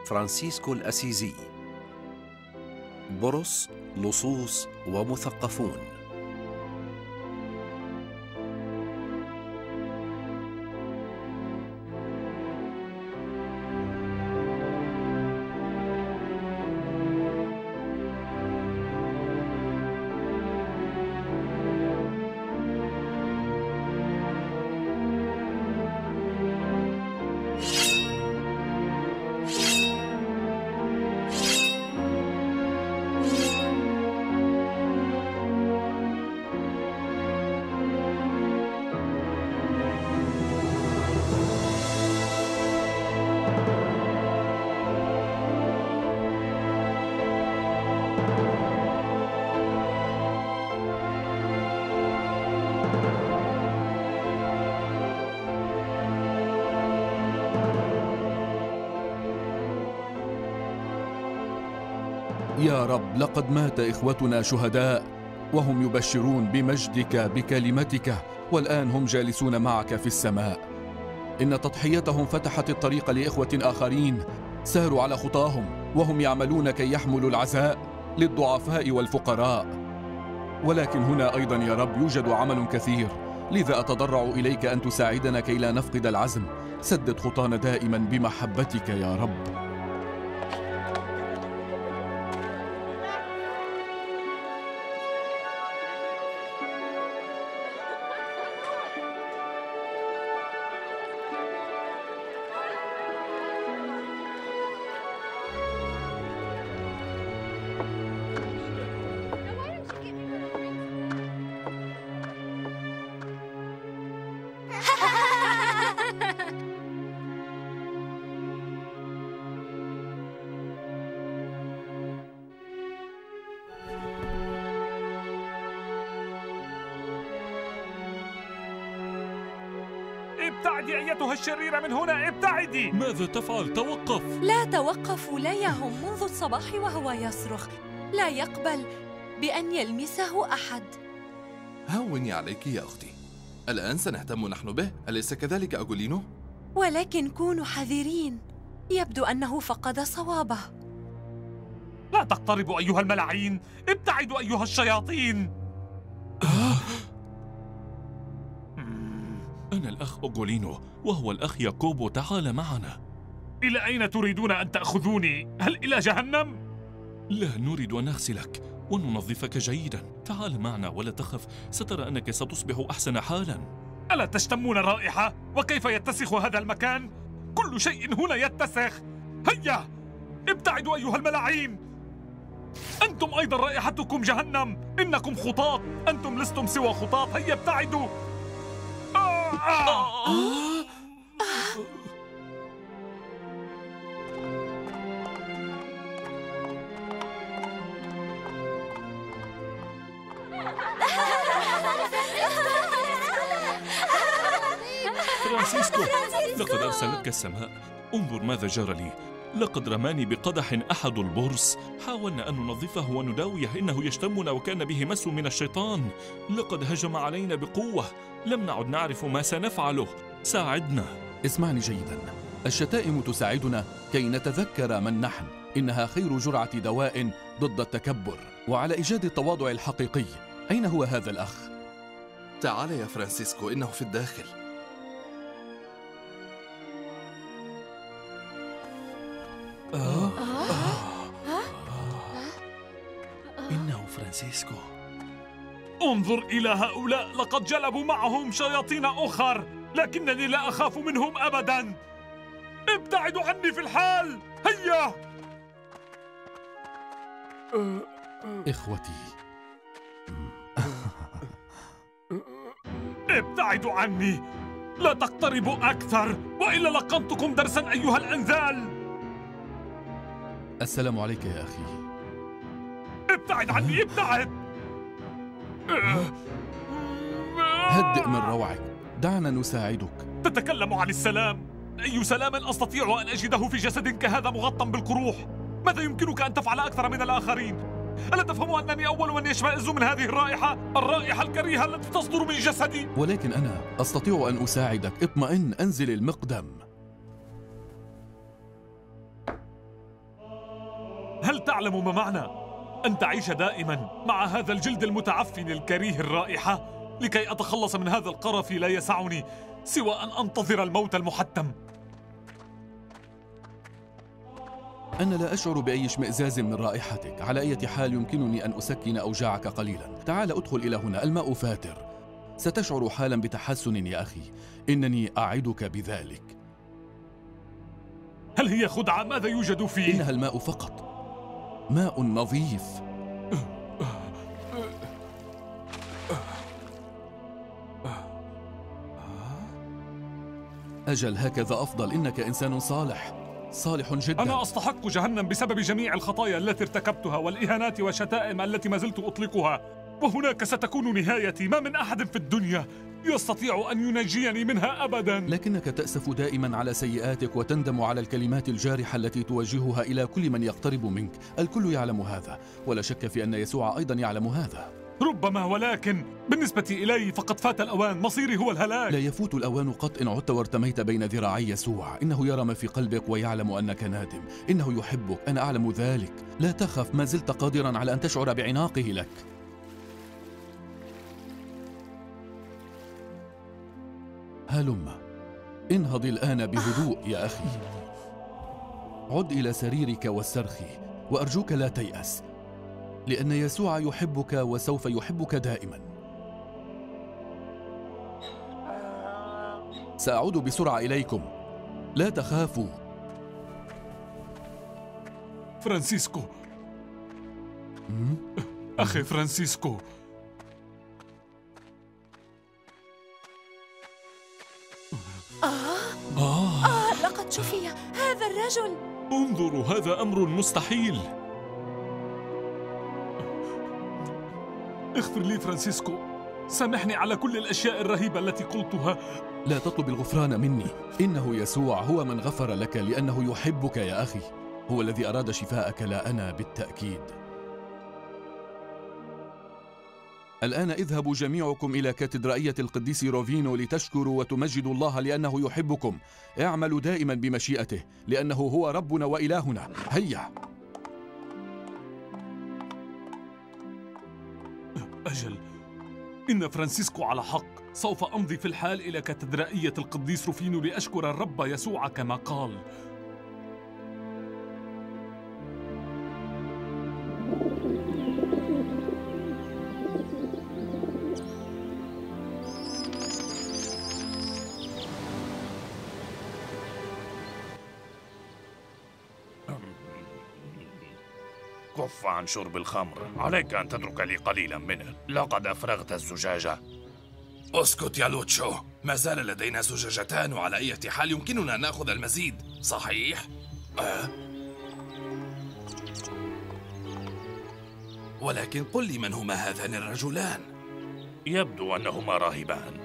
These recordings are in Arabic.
فرانسيسكو الأسيزي. برص، لصوص ومثقفون. يا رب، لقد مات إخوتنا شهداء وهم يبشرون بمجدك بكلمتك، والآن هم جالسون معك في السماء. إن تضحيتهم فتحت الطريق لإخوة آخرين ساروا على خطاهم، وهم يعملون كي يحملوا العزاء للضعفاء والفقراء. ولكن هنا أيضا يا رب يوجد عمل كثير، لذا أتضرع إليك أن تساعدنا كي لا نفقد العزم. سدد خطانا دائما بمحبتك يا رب. ابتعدي أيتها الشريرة من هنا، ابتعدي! ماذا تفعل؟ توقف! لا توقف ولايهم منذ الصباح وهو يصرخ، لا يقبل بأن يلمسه أحد. هوني عليك يا أختي، الآن سنهتم نحن به، أليس كذلك أغولينو؟ ولكن كونوا حذرين، يبدو أنه فقد صوابه. لا تقتربوا أيها الملاعين، ابتعدوا أيها الشياطين. أنا الأخ أغولينو وهو الأخ ياكوبو، تعال معنا. إلى أين تريدون أن تأخذوني؟ هل إلى جهنم؟ لا، نريد أن نغسلك وننظفك جيدا. تعال معنا ولا تخف، سترى أنك ستصبح أحسن حالا. ألا تشتمون الرائحة؟ وكيف يتسخ هذا المكان؟ كل شيء هنا يتسخ. هيا ابتعدوا أيها الملاعين، أنتم أيضا رائحتكم جهنم. إنكم خطاط، أنتم لستم سوى خطاط. هيا ابتعدوا. فرانسيسكو، لقد أرسلتك السماء. انظر ماذا جرى لي. لقد رماني بقدح أحد البرص. حاولنا أن ننظفه ونداويه، إنه يشتمنا وكان به مس من الشيطان. لقد هجم علينا بقوة، لم نعد نعرف ما سنفعله. ساعدنا. اسمعني جيدا، الشتائم تساعدنا كي نتذكر من نحن. إنها خير جرعة دواء ضد التكبر وعلى إيجاد التواضع الحقيقي. أين هو هذا الأخ؟ تعال يا فرانسيسكو، إنه في الداخل. إنه فرانسيسكو. انظر إلى هؤلاء، لقد جلبوا معهم شياطين أخر، لكنني لا أخاف منهم أبدا. ابتعدوا عني في الحال. هيا إخوتي. ابتعدوا عني، لا تقتربوا أكثر وإلا لقنتكم درسا أيها الأنذال. السلام عليك يا أخي. ابتعد عني، ابتعد. هدئ من روعك، دعنا نساعدك. تتكلم عن السلام؟ أي سلام أستطيع أن أجده في جسد كهذا مغطى بالقروح؟ ماذا يمكنك أن تفعل أكثر من الآخرين؟ ألا تفهم أنني أول من يشمئز من هذه الرائحة الكريهة التي تصدر من جسدي؟ ولكن أنا أستطيع أن أساعدك. اطمئن، أنزل المقدم. هل تعلم ما معنى أن تعيش دائما مع هذا الجلد المتعفن الكريه الرائحة؟ لكي أتخلص من هذا القرف لا يسعني سوى أن أنتظر الموت المحتم. أنا لا أشعر بأي اشمئزاز من رائحتك. على أي حال يمكنني أن أسكن أوجاعك قليلا. تعال أدخل إلى هنا، الماء فاتر. ستشعر حالا بتحسن يا أخي، إنني أعدك بذلك. هل هي خدعة؟ ماذا يوجد فيه؟ إنها الماء فقط، ماء نظيف. أجل، هكذا أفضل. إنك إنسان صالح، صالح جدا. أنا أستحق جهنم بسبب جميع الخطايا التي ارتكبتها والإهانات والشتائم التي ما زلت أطلقها، وهناك ستكون نهايتي. ما من أحد في الدنيا يستطيع أن ينجيني منها أبدا. لكنك تأسف دائما على سيئاتك وتندم على الكلمات الجارحة التي توجهها إلى كل من يقترب منك. الكل يعلم هذا، ولا شك في أن يسوع أيضا يعلم هذا. ربما، ولكن بالنسبة إلي فقد فات الأوان. مصيري هو الهلاك. لا يفوت الأوان قط إن عدت وارتميت بين ذراعي يسوع. إنه يرى ما في قلبك ويعلم أنك نادم. إنه يحبك، أنا أعلم ذلك. لا تخف، ما زلت قادرا على أن تشعر بعناقه لك. هلم، انهض الآن بهدوء يا أخي. عد إلى سريرك واسترخي، وأرجوك لا تيأس، لأن يسوع يحبك وسوف يحبك دائما. سأعود بسرعة إليكم، لا تخافوا. فرانسيسكو، أخي فرانسيسكو، لقد شفي هذا الرجل. انظروا، هذا أمر مستحيل. اغفر لي فرانسيسكو، سامحني على كل الأشياء الرهيبة التي قلتها. لا تطلب الغفران مني، إنه يسوع هو من غفر لك لأنه يحبك يا أخي. هو الذي أراد شفاءك، لا أنا بالتأكيد. الآن اذهبوا جميعكم إلى كاتدرائية القديس روفينو لتشكروا وتمجدوا الله لأنه يحبكم. اعملوا دائما بمشيئته لأنه هو ربنا وإلهنا. هيا. أجل، إن فرانسيسكو على حق. سوف أمضي في الحال إلى كاتدرائية القديس روفينو لأشكر الرب يسوع كما قال. كف عن شرب الخمر، عليك أن تترك لي قليلا منه. لقد أفرغت الزجاجة. اسكت يا لوتشو، ما زال لدينا زجاجتان، وعلى أي حال يمكننا أن نأخذ المزيد، صحيح؟ ولكن قل لي، من هما هذان الرجلان؟ يبدو أنهما راهبان.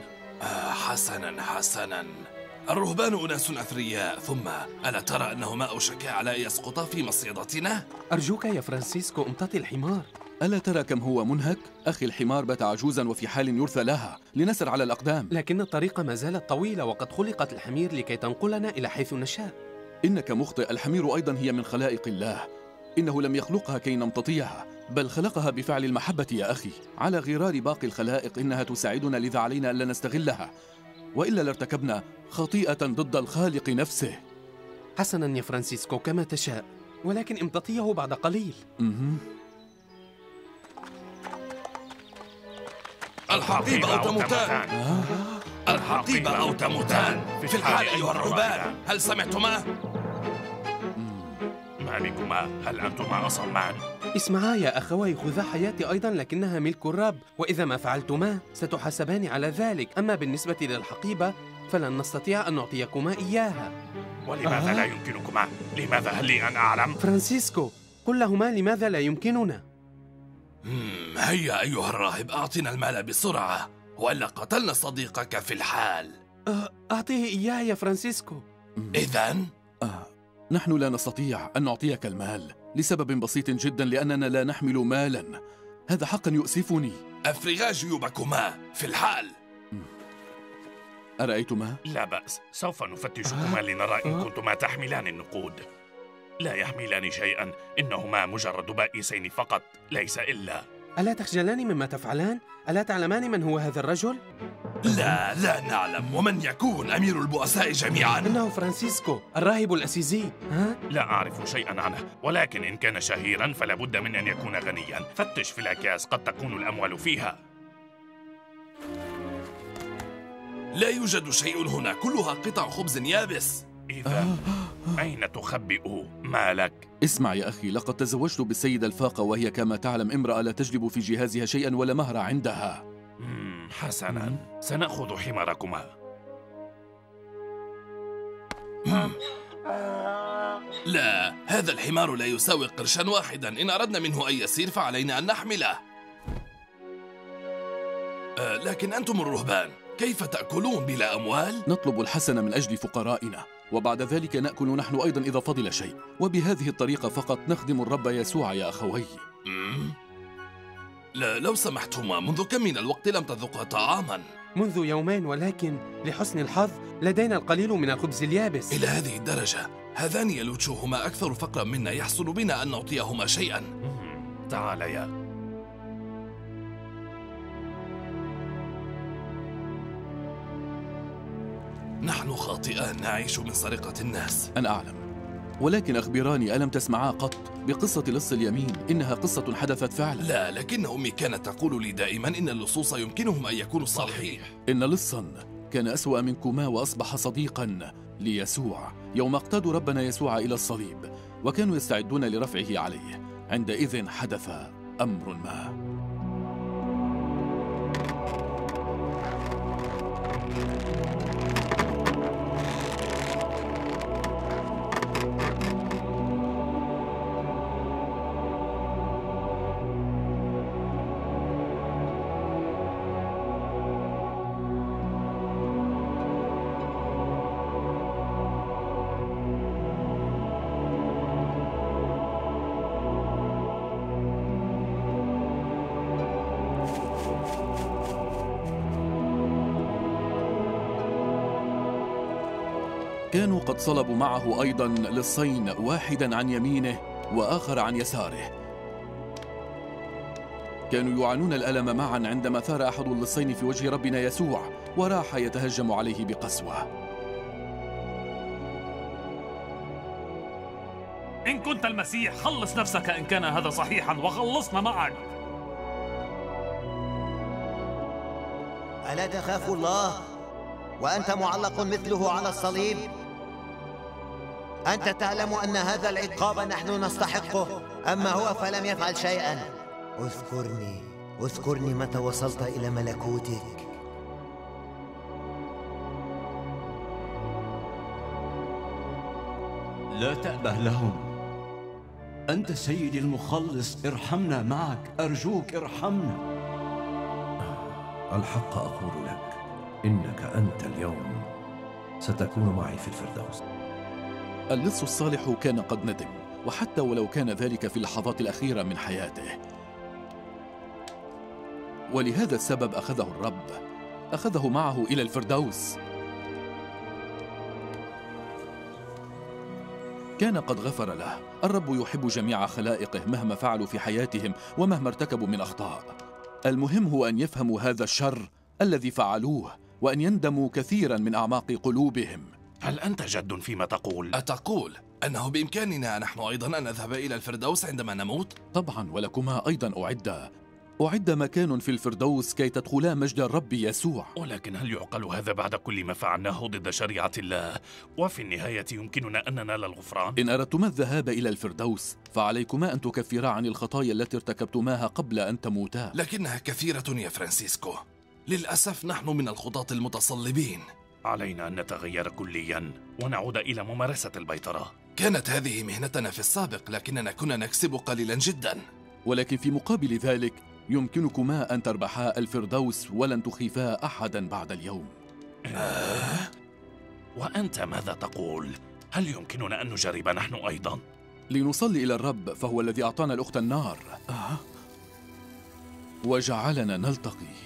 حسنا. الرهبان أناس أثرياء، ثم ألا ترى أنهما أوشكا على أن يسقطا في مصيدتنا؟ أرجوك يا فرانسيسكو، امتطي الحمار. ألا ترى كم هو منهك؟ أخي، الحمار بات عجوزا وفي حال يرثى لها. لنسر على الأقدام. لكن الطريق ما زالت طويلة، وقد خلقت الحمير لكي تنقلنا إلى حيث نشاء. إنك مخطئ، الحمير أيضا هي من خلائق الله. إنه لم يخلقها كي نمتطيها، بل خلقها بفعل المحبة يا أخي. على غرار باقي الخلائق إنها تساعدنا، لذا علينا ألا نستغلها، وإلا لارتكبنا خطيئة ضد الخالق نفسه. حسنا يا فرانسيسكو، كما تشاء، ولكن امتطيه بعد قليل. الحقيبة أو تموتان. الحقيبة أو تموتان. في الحال أيها الرهبان، هل سمعتما؟ ما بكما؟ هل أنتما أصمان؟ اسمعا يا أخوي، خذا حياتي أيضا، لكنها ملك الرب، وإذا ما فعلتما ستحاسبان على ذلك. أما بالنسبة للحقيبة فلن نستطيع أن نعطيكما إياها. ولماذا لا يمكنكما؟ لماذا؟ هل لي أن أعلم؟ فرانسيسكو، قل لهما لماذا لا يمكننا. هيا أيها الراهب، أعطنا المال بسرعة، وإلا قتلنا صديقك في الحال. أعطيه إياه يا فرانسيسكو. إذن؟ نحن لا نستطيع أن نعطيك المال لسبب بسيط جدا، لأننا لا نحمل مالا. هذا حقا يؤسفني. أفرغا جيوبكما في الحال. أرأيتما؟ لا بأس، سوف نفتشكما لنرى إن كنتما تحملان النقود. لا يحملان شيئا، إنهما مجرد بائسين فقط، ليس إلا. ألا تخجلان مما تفعلان؟ ألا تعلمان من هو هذا الرجل؟ لا نعلم. ومن يكون أمير البؤساء جميعا؟ إنه فرانسيسكو الراهب الأسيزي. ها؟ لا أعرف شيئا عنه، ولكن إن كان شهيرا فلا بد من أن يكون غنيا. فتش في الأكياس، قد تكون الأموال فيها. لا يوجد شيء هنا، كلها قطع خبز يابس. إذا أين تخبئ مالك؟ اسمع يا أخي، لقد تزوجت بالسيدة الفاقة، وهي كما تعلم امرأة لا تجلب في جهازها شيئا ولا مهر عندها. حسنا، سنأخذ حماركما. لا، هذا الحمار لا يساوي قرشا واحدا. إن أردنا منه أن يسير فعلينا أن نحمله. لكن أنتم الرهبان كيف تأكلون بلا أموال؟ نطلب الحسن من أجل فقرائنا، وبعد ذلك نأكل نحن أيضا إذا فضل شيء، وبهذه الطريقة فقط نخدم الرب يسوع يا أخوي. لا، لو سمحتما، منذ كم من الوقت لم تذقا طعاما؟ منذ يومين، ولكن لحسن الحظ لدينا القليل من الخبز اليابس. إلى هذه الدرجة؟ هذان يلوتشوهما أكثر فقرا منا، يحصل بنا أن نعطيهما شيئا. تعاليا. نحن خاطئان، نعيش من سرقة الناس. أنا أعلم، ولكن أخبراني، ألم تسمعا قط بقصة لص اليمين؟ إنها قصة حدثت فعلا. لا، لكن أمي كانت تقول لي دائما إن اللصوص يمكنهم أن يكونوا صالحين. إن لصا كان أسوأ منكما وأصبح صديقا ليسوع يوم اقتادوا ربنا يسوع إلى الصليب، وكانوا يستعدون لرفعه عليه. عندئذ حدث أمر ما. كانوا قد صلبوا معه أيضا لصين، واحدا عن يمينه وآخر عن يساره. كانوا يعانون الألم معا عندما ثار أحد اللصين في وجه ربنا يسوع وراح يتهجم عليه بقسوة. إن كنت المسيح خلص نفسك إن كان هذا صحيحا، وخلصنا معك. ألا تخاف الله وأنت معلق مثله على الصليب؟ أنت تعلم أن هذا العقاب نحن نستحقه، أما هو فلم يفعل شيئا. اذكرني متى وصلت إلى ملكوتك. لا تأبه لهم، أنت سيدي المخلص، ارحمنا معك، أرجوك ارحمنا. الحق أقول لك، إنك أنت اليوم ستكون معي في الفردوس. اللص الصالح كان قد ندم، وحتى ولو كان ذلك في اللحظات الأخيرة من حياته. ولهذا السبب أخذه معه إلى الفردوس. كان قد غفر له. الرب يحب جميع خلائقه مهما فعلوا في حياتهم ومهما ارتكبوا من أخطاء. المهم هو أن يفهموا هذا الشر الذي فعلوه، وأن يندموا كثيرا من أعماق قلوبهم. هل أنت جد فيما تقول؟ أتقول أنه بإمكاننا نحن أيضا أن نذهب إلى الفردوس عندما نموت؟ طبعا، ولكما أيضا أعد مكان في الفردوس كي تدخلا مجد الرب يسوع. ولكن هل يعقل هذا بعد كل ما فعلناه ضد شريعة الله؟ وفي النهاية يمكننا أن ننال الغفران؟ إن أردتما الذهاب إلى الفردوس فعليكما أن تكفرا عن الخطايا التي ارتكبتماها قبل أن تموتا. لكنها كثيرة يا فرانسيسكو، للأسف نحن من الخطاة المتصلبين. علينا أن نتغير كليا ونعود إلى ممارسة البيطرة. كانت هذه مهنتنا في السابق، لكننا كنا نكسب قليلا جدا. ولكن في مقابل ذلك يمكنكما أن تربحا الفردوس ولن تخيفا أحدا بعد اليوم. وأنت ماذا تقول؟ هل يمكننا أن نجرب نحن أيضا؟ لنصلي إلى الرب، فهو الذي أعطانا الأخت النار وجعلنا نلتقي.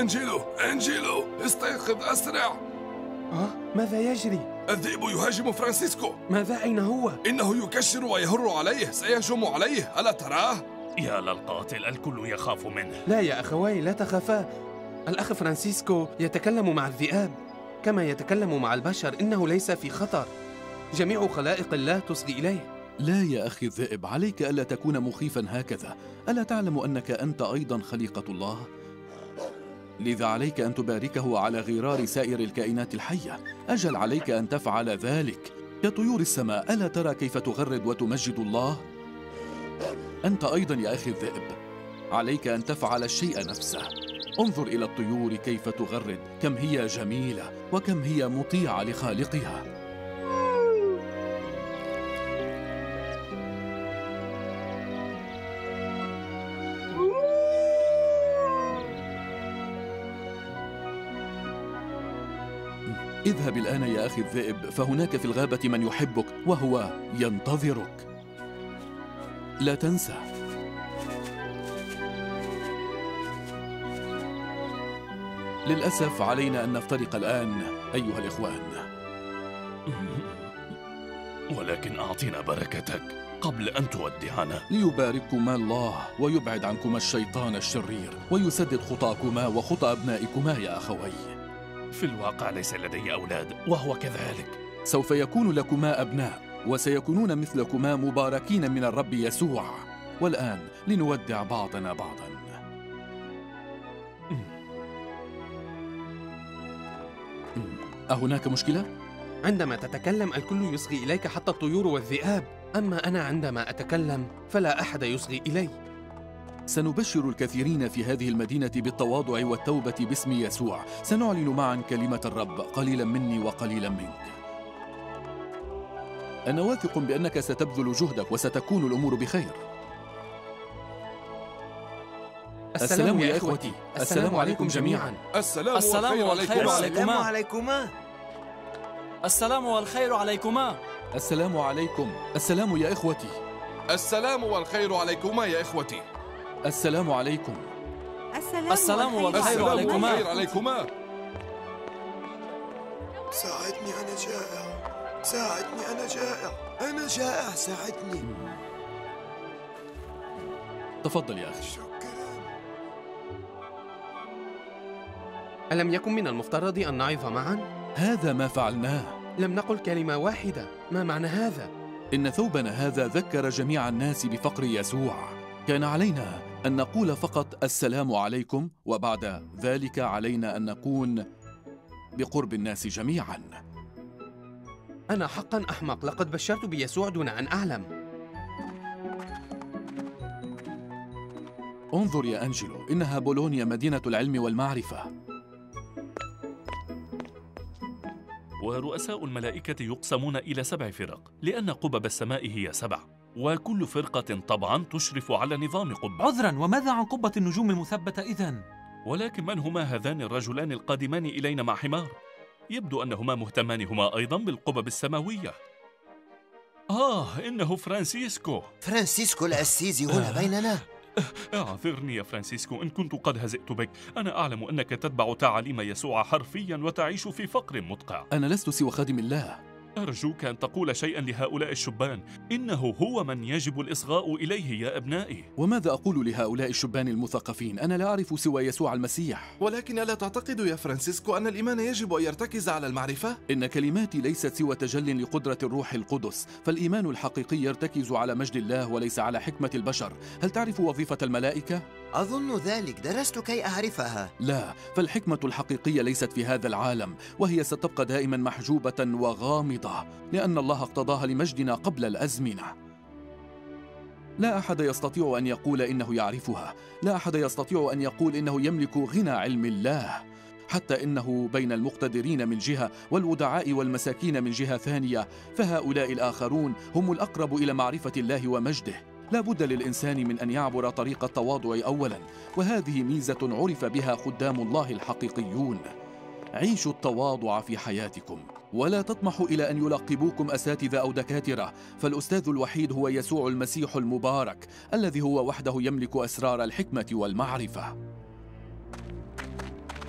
أنجيلو استيقظ أسرع. ماذا يجري؟ الذئب يهاجم فرانسيسكو. ماذا؟ أين هو؟ إنه يكشر ويهر عليه، سيهجم عليه، ألا تراه؟ يا للقاتل، الكل يخاف منه. لا يا أخواي، لا تخافا. الأخ فرانسيسكو يتكلم مع الذئاب كما يتكلم مع البشر، إنه ليس في خطر. جميع خلائق الله تصغي إليه. لا يا أخي الذئب، عليك ألا تكون مخيفا هكذا. ألا تعلم أنك أنت أيضا خليقة الله؟ لذا عليك أن تباركه على غرار سائر الكائنات الحية. أجل عليك أن تفعل ذلك كطيور السماء. ألا ترى كيف تغرد وتمجد الله؟ أنت أيضا يا أخي الذئب عليك أن تفعل الشيء نفسه. انظر إلى الطيور كيف تغرد، كم هي جميلة وكم هي مطيعة لخالقها. اذهب الآن يا أخي الذئب، فهناك في الغابة من يحبك وهو ينتظرك. لا تنسى. للأسف علينا أن نفترق الآن أيها الإخوان. ولكن أعطينا بركتك قبل أن تودعنا. ليبارككما الله ويبعد عنكما الشيطان الشرير ويسدد خطاكما وخطى أبنائكما يا أخوي. في الواقع ليس لدي أولاد وهو كذلك. سوف يكون لكما أبناء وسيكونون مثلكما مباركين من الرب يسوع. والآن لنودع بعضنا بعضا. أهناك مشكلة؟ عندما تتكلم الكل يصغي إليك، حتى الطيور والذئاب. أما أنا عندما أتكلم فلا أحد يصغي إلي. سنبشر الكثيرين في هذه المدينة بالتواضع والتوبة باسم يسوع. سنعلن معا كلمة الرب، قليلا مني وقليلا منك. أنا واثق بأنك ستبذل جهدك وستكون الأمور بخير. السلام يا إخوتي. السلام عليكم جميعا. السلام والخير عليكما. السلام والخير عليكما. السلام عليكم. السلام يا إخوتي. السلام والخير عليكما يا إخوتي. السلام عليكم. السلام والخير عليكما. ساعدني، أنا جائع. ساعدني، أنا جائع. ساعدني. تفضل يا أخي. ألم يكن من المفترض أن نعظ معا؟ هذا ما فعلناه. لم نقل كلمة واحدة. ما معنى هذا؟ إن ثوبنا هذا ذكر جميع الناس بفقر يسوع. كان علينا أن نقول فقط السلام عليكم، وبعد ذلك علينا أن نكون بقرب الناس جميعا. أنا حقا أحمق، لقد بشرت بيسوع دون أن أعلم. انظر يا أنجيلو، إنها بولونيا مدينة العلم والمعرفة. ورؤساء الملائكة يقسمون إلى 7 فرق، لأن قبب السماء هي 7، وكل فرقة طبعا تشرف على نظام قبة. عذرا، وماذا عن قبة النجوم المثبتة إذن؟ ولكن من هما هذان الرجلان القادمان إلينا مع حمار؟ يبدو أنهما مهتمان هما أيضا بالقبب السماوية. إنه فرانسيسكو الأسيزي هنا بيننا. اعذرني يا فرانسيسكو إن كنت قد هزئت بك. أنا أعلم أنك تتبع تعاليم يسوع حرفيا وتعيش في فقر مدقع. أنا لست سوى خادم الله. أرجوك أن تقول شيئا لهؤلاء الشبان. إنه هو من يجب الإصغاء إليه يا أبنائي. وماذا أقول لهؤلاء الشبان المثقفين؟ أنا لا أعرف سوى يسوع المسيح. ولكن ألا تعتقد يا فرانسيسكو أن الإيمان يجب أن يرتكز على المعرفة؟ إن كلماتي ليست سوى تجل لقدرة الروح القدس، فالإيمان الحقيقي يرتكز على مجد الله وليس على حكمة البشر. هل تعرف وظيفة الملائكة؟ أظن ذلك، درست كي أعرفها. لا، فالحكمة الحقيقية ليست في هذا العالم، وهي ستبقى دائما محجوبة وغامضة، لأن الله اقتضاها لمجدنا قبل الأزمنة. لا أحد يستطيع أن يقول إنه يعرفها، لا أحد يستطيع أن يقول إنه يملك غنى علم الله، حتى إنه بين المقتدرين من جهة والودعاء والمساكين من جهة ثانية، فهؤلاء الآخرون هم الأقرب إلى معرفة الله ومجده. لا بد للإنسان من أن يعبر طريق التواضع أولا، وهذه ميزة عرف بها خدام الله الحقيقيون. عيشوا التواضع في حياتكم، ولا تطمحوا إلى أن يلقبوكم أساتذة أو دكاترة، فالأستاذ الوحيد هو يسوع المسيح المبارك، الذي هو وحده يملك أسرار الحكمة والمعرفة.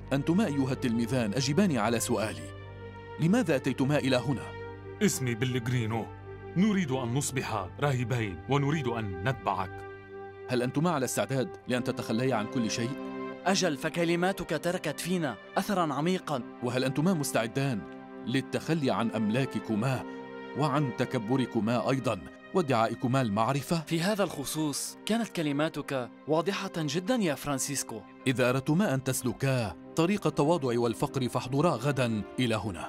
أنتما أيها التلميذان أجيباني على سؤالي، لماذا أتيتما إلى هنا؟ اسمي بلغرينو. نريد أن نصبح راهبين ونريد أن نتبعك. هل أنتما على استعداد لأن تتخليا عن كل شيء؟ أجل، فكلماتك تركت فينا أثراً عميقاً. وهل أنتما مستعدان للتخلي عن أملاككما وعن تكبركما أيضاً وادعائكما المعرفة؟ في هذا الخصوص كانت كلماتك واضحة جداً يا فرانسيسكو. إذا أردتما أن تسلكا طريق التواضع والفقر فاحضرا غداً إلى هنا.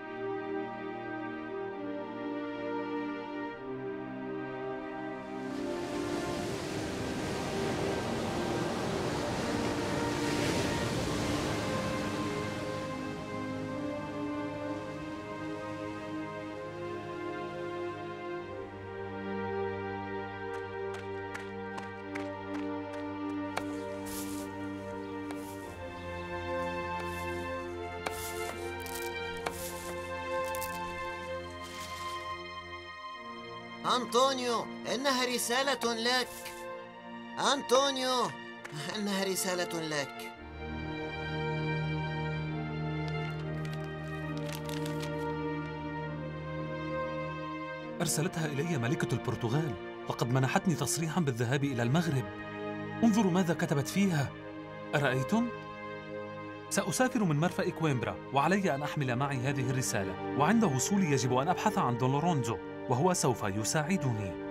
أنطونيو، إنها رسالة لك. أنطونيو، إنها رسالة لك. أرسلتها إلي ملكة البرتغال. لقد منحتني تصريحاً بالذهاب إلى المغرب. انظروا ماذا كتبت فيها. أرأيتم؟ سأسافر من مرفأ كويمبرا وعلي أن أحمل معي هذه الرسالة، وعند وصولي يجب أن أبحث عن دون لورونزو وهو سوف يساعدني.